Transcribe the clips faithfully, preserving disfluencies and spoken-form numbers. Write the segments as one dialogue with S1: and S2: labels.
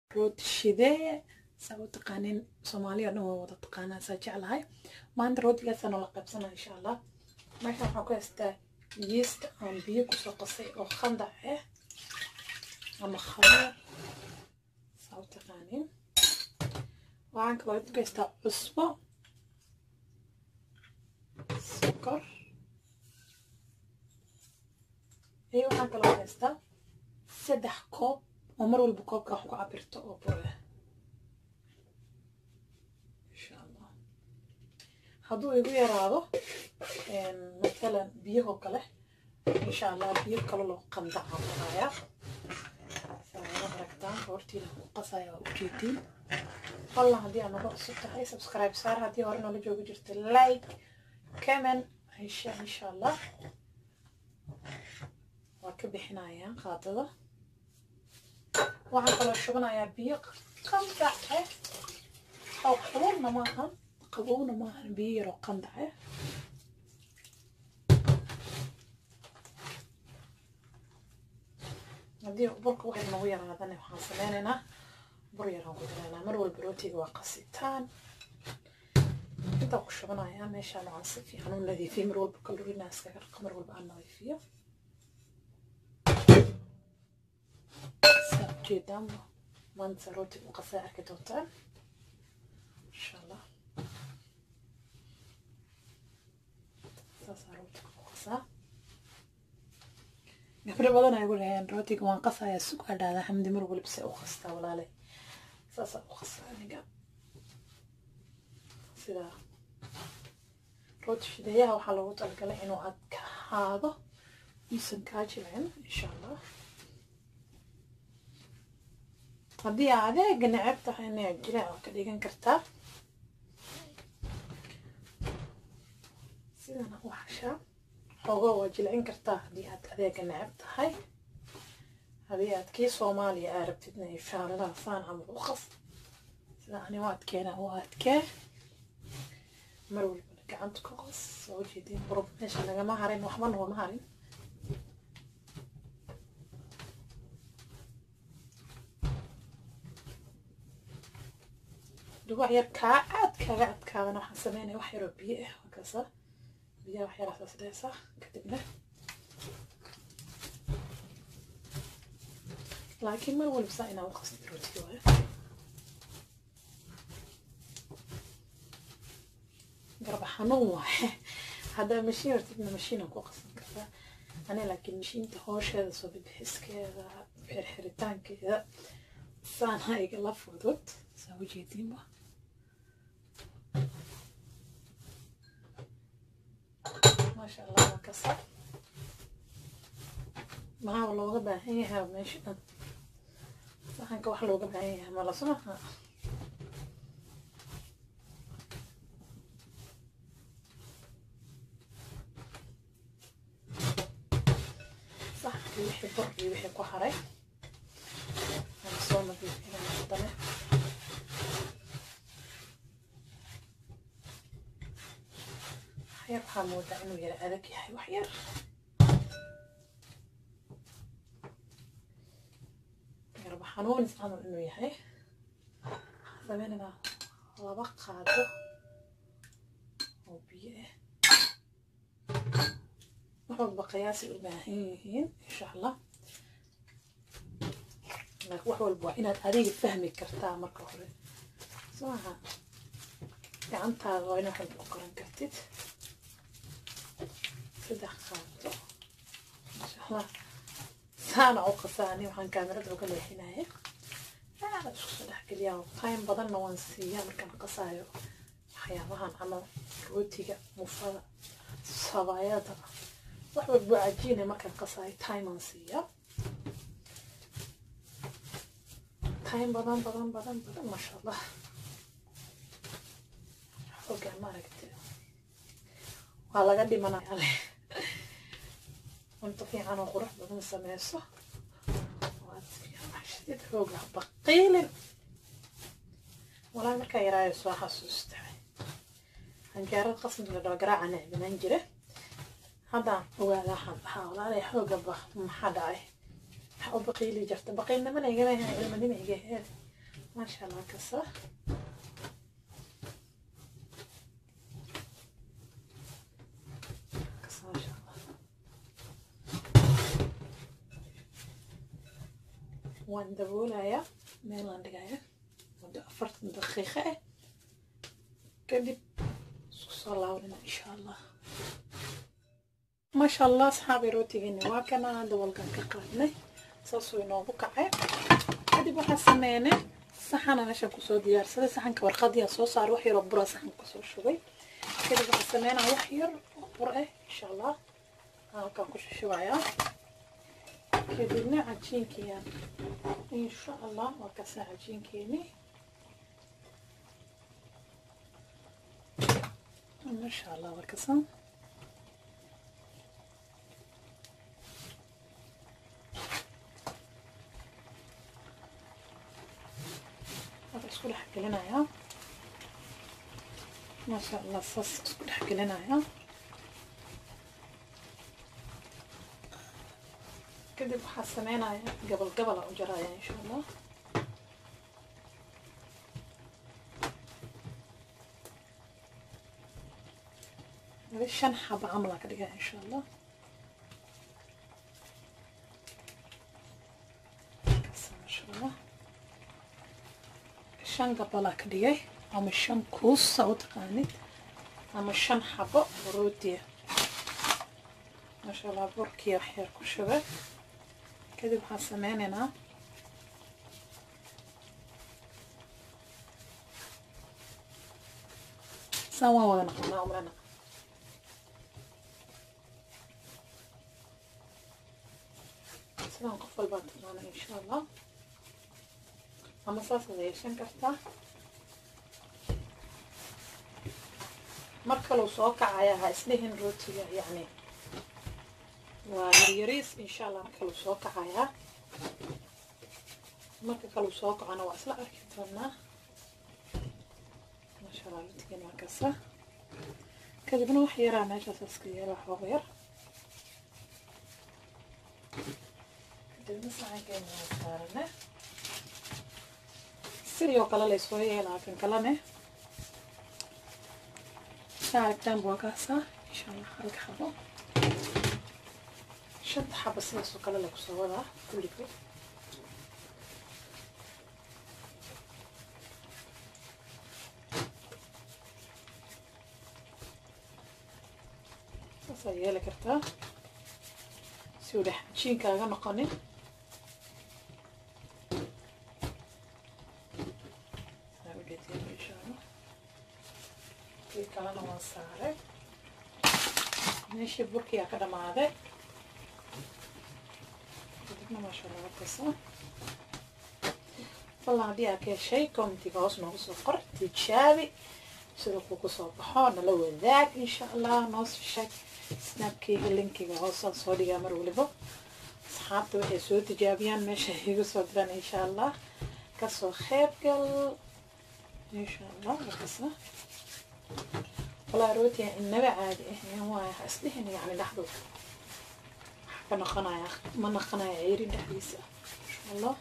S1: rooti shideye saw taqaanin Soomaaliya dhan wada taqaanaa saa jeclahay maanta rootigaas aan la qabsanaa insha Allah marka waxaan ku haystaa yeast aan biyo ku soo qasay oo khandac ah ama khameer saw taqaanin waxaan kaloo ku haystaa cusbo sokor iyo waxaan kaloo ku haystaa saddex koob oo mar walba koobka wax ku cabirto oo booya insha Allah hadduu igu yaraado مثلا biyaha kale insha Allah biyo kale loo qandaca maraya saana ragtaan hortiina ku qasaya u jeedin والله hadii aad nagu cusub tahay subscribe saar hadii hore nala joogi jirtay like comment insha insha Allah waa ka bixinayaan qaadada waxaan kala shubanayaa biyo qandac ah oo qabowna maaha qabowna maaha biyo yar oo qandac ah hadii burka wax nagu yaraadana waxaan sameynaynaa bur yar oo ku daraynaa mar walba rootiga waa qasitaan inta ku shubanayaa meesha aan si fiican u nadiifiyo mar walba kalorinaas ka qarq mar walba aan nadiifiyo جدا ما ننسى روتي وقصاء كدوتان ان شاء الله صار روتي وقصاء قبل بدنا يقول هي روتي وان قصايا السكر هذا حمدي مر ولبس وخسته ولا لا صار وخسته نيجا سيدا روتي شديها وحلو طلقله انه ادك هذا يسن كاجلين ان شاء الله hadii aad adeeg nacab tahay inay jiraan ka dhigan kartaa sidana waxsha xogo wajilin kartaa hadii aad adeeg nacab tahay hadii aad kii Soomaaliya arabtidna insha Allah saan ama uqas sida ani waad keena waad ka mar walba gacanta ku qas soo jeedin professional laga ma harin waxba noo ma harin wax yar ka aad kaga adkaadana waxaan sameynaa wax yar oo biyo ah wakaasa biyo wax yar asaas deesa kadibna laakiin mar walba saa inaan u qasdo rootiga waa garba xanuun waaye hadda mashiin hortidna mashiin ku qasan kartaa ana laakiin mashiinta hoosheeda soo bixiskeeda xirxiritaankeeda saan hayga la fudud soo jeedinba ما شاء الله كسر ما هو لوجا باهيها ماشي صح انك واحد لوجا باهيها ما لا سمعها صح يحب بري ويحب كحري انا صومت هنا مقدمه يا حموده انه يرى هذاك يحيى وحير يربح حنون يسمعوا انه يحيى زماننا لبا قادو وبيه وحول بقياسي الباهيين ان شاء الله لك وحول بوا inaad adiga fahmi kartaa marka hore sooha gacantaada waa inaad wax u qoran kartid دخلته ما شاء الله سانا وقصاني وحن كاميرا وكل حينايه هذا شو نحكي اليوم قايم بدلنا ونسيا مركان قصايو حيوان عمل روتيga mufada sabayada waxba buucajina markaan qasay time on siya time badan badan badan badan ma sha Allah xogaa maragte waa laga dhimanaa انت في عنا قرح بدون سماسة واتفيها محشدة هوقع بقيل ولا مركا يرايو سواحة سوستعي هنجارة قسم لدو قراعة نعبي ننجره هذا هو هذا حاول علي حوقع بخ محدعي حاول بقيلي جرت بقيلنا من ايقنا هنا علم دي ميقه ما شاء الله كسر كسر ما شاء الله واندبولها يا ميلان دقايق ودي أفرت دقيقة كدب صلى الله عليه إن شاء الله ما شاء الله أصحابي روتيني واكنا دول كان كقرني صوصو ينوبو كعب كدب وحسمينه saxana meeshaan kusoo diyaarsaday saxanka warqadiya soo saar wax yar oo bura saxan kusoo shubay kadib waxaan sameynaa wax yar oo bur ah insha allah halkaan ku shubayaa kadibna cajiinkiyaan insha allah waa ka saa cajiinkeeni masha allah waa kasan isku dhex gelinayaa maasha allah saas isku dhex gelinayaa kadib waxaa sameynayaa gabal gabala u jarayaa insha allah laba shan xaba camal aan ka dhigaya insha allah maasha allah shan gabala ka dhigay ama shan kuus saa u taqaanid ama shan xabo rootiya maasha allah burkiya wax yar ku shubay kadib waxaan sameynaynaa saan waan wada naqanaa umrana sidaan qof walbaa taqaana insha allah ama saas ad yeeshan kartaa mar kaluu soo kacaya ha isdhihin rootiga yacni waa yaryariis insha allah mar kaluu soo kacayaa marka kaluu soo kacona waa isla arki doonaa maasha allah rootigan waa kasa kadibna wax yaraa meeshaas iska yeela xooga yar kadibna saxankeena waa saarane sidoo kale la isoo yeelaa kan kalene saaragtaan buu kaasaa insha allah halka xabo shanta xabo sidaas oo kale la kusoo wadaa kulligood saasaa yeeli kartaa si uu dhex cajiinkaaga noqonin kalena waan saaray meeshii burkiyaa ka dhamaaday kadibna maasha allah wakasa wallan haddii aa ka heshay commentiga hoos noogu soo qor tijaabi sida kuu kusoo baxo nala wadaag insha allah noo sheeg snapkeyga linkiga hoosaan soo dhigaa mar waliba asxaabta waxay soo tijaabiyaan meesha igu soo diraan insha allah kasoo qeybgal insha allah wakasa والله روتي النبع عادي هو أصلي هنا يعني لحظة حبنا قناة ما قناة عيري لحديثة إن شاء الله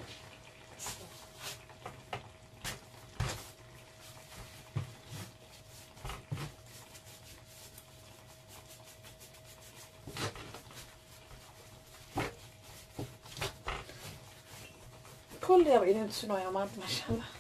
S1: كل يوم إذا تسنو يا مانت ما شاء الله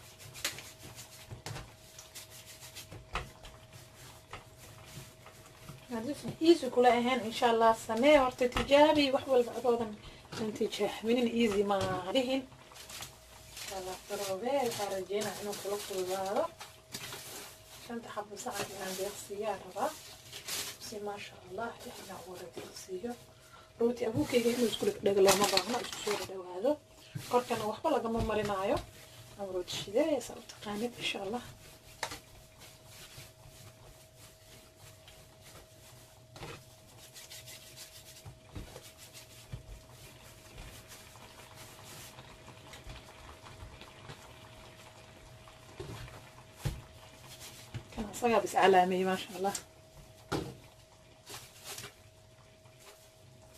S1: ايزي كلها هين ان شاء الله سميه ورت تجاري وحول بعضهم نتيجه من ايزي ما عليهن هلا فروبه خارجينا انه خلص الوزاره عشان تحب ساعه من عندي اختيار هذا بس ما شاء الله احنا ورد اختيار روتي ابوكي جاي له اسكول دغلا ما باهنا اسكو سو دغاado korkana waxba laga ma marinaayo ama rooti shideye saa u taqaanid insha allah صيا بس علامي ما شاء الله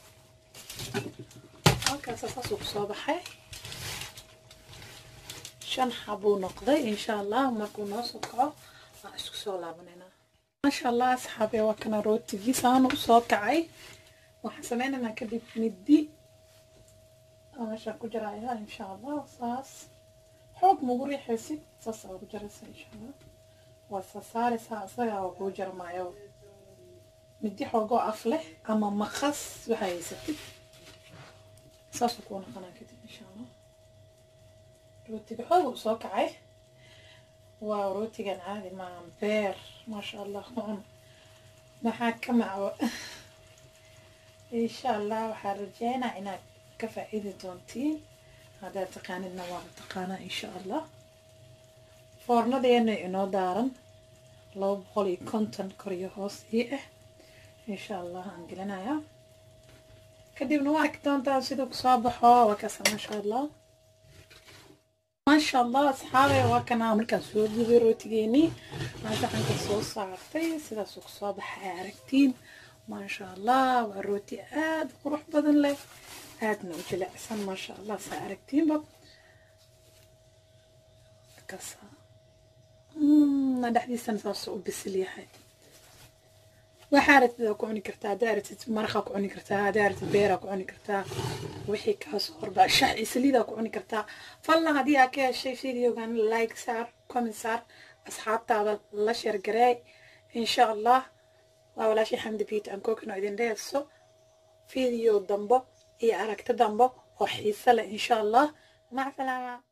S1: هكا صاصو صباحي shan xabo noqday insha Allah markuu noo soo kaco aan isku soo laabanayna ma sha Allah asxaabi waa kana rootigii saan u soo kacay waxaan sameeynaa kadib midi أنا كجرا إلى إن شاء الله صاص حب مغري حسي صاص أو كجرا إن شاء الله وصاصاري صاص أو كجرا معه مدي حوجو أفله أما مخص وهاي ستي صاص يكون خنا كده إن شاء الله روتي بحوجو صاقعي وروتي كان عادي مع بير ما شاء الله خون ما حكمع إن شاء الله وحرجينا عناك كفائدة دونتين هذا تقان النوار تقانا إن شاء الله فورنا دينا إنو دارن لو بقولي كونتن كوريوهوس إيه إن شاء الله هنقلنا يا كديب نواك دونتا سيدوك صابحو وكسا ما شاء الله ما شاء الله أصحابي وكنا مركا سودي بيروتيني ما شاء صوص عرفتي سيدا سوق صابح عرفتين ما شاء الله وروتي آد قروح بدن لك aadna u jilicsan ma sha Allah saa aragtiinba kasa ma dhaxdiisan saas u bisil yahay waxa aradida ku cuni kartaa daaratid marqa ku cuni kartaa daaratid beera ku cuni kartaa wixii ka soo horba shax islida ku cuni kartaa falla hadii aad ka heshay videogan like saar comment saar asxaabtaada la share garay insha Allah waa walaashi Hamdi Beat aan kookino idin dheeso video dambo iyo aragti dambo oo xiiso leh insha Allah mac salaama